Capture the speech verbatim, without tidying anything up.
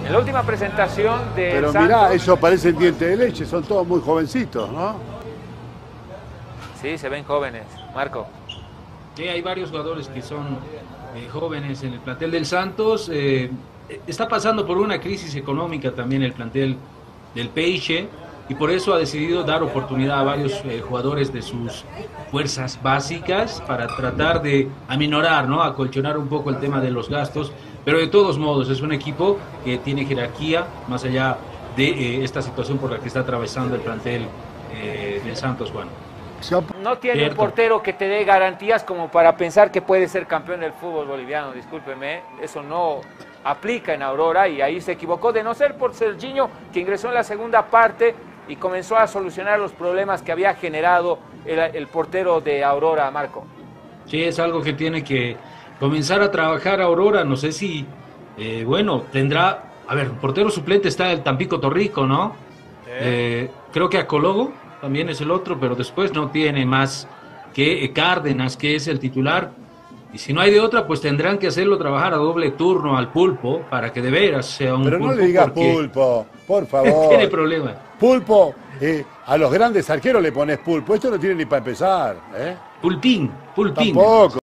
En la última presentación de Pero Santos, mirá, ellos parecen dientes de leche, son todos muy jovencitos, ¿no? sí, se ven jóvenes, Marco. Sí, hay varios jugadores que son eh, jóvenes en el plantel del Santos. Eh, está pasando por una crisis económica también el plantel del Peixe y por eso ha decidido dar oportunidad a varios eh, jugadores de sus fuerzas básicas para tratar de aminorar, ¿no? Acolchonar un poco el tema de los gastos. Pero de todos modos es un equipo que tiene jerarquía más allá de eh, esta situación por la que está atravesando el plantel eh, del Santos, Juan. No tiene Cierto. un portero que te dé garantías como para pensar que puede ser campeón del fútbol boliviano, discúlpeme, eso no aplica en Aurora y ahí se equivocó, de no ser por Serginho, que ingresó en la segunda parte y comenzó a solucionar los problemas que había generado el, el portero de Aurora, Marco. Sí, es algo que tiene que comenzar a trabajar Aurora, no sé si, eh, bueno, tendrá, a ver, portero suplente está el Tampico Torrico, ¿no? Eh, creo que Acologo también es el otro, pero después no tiene más que Cárdenas, que es el titular. Y si no hay de otra, pues tendrán que hacerlo trabajar a doble turno al Pulpo para que de veras sea un Pero Pulpo. no le digas porque pulpo, por favor. tiene problemas. Pulpo, eh, a los grandes arqueros le pones pulpo. Esto no tiene ni para empezar, ¿eh? Pulpín, Pulpín. Tampoco.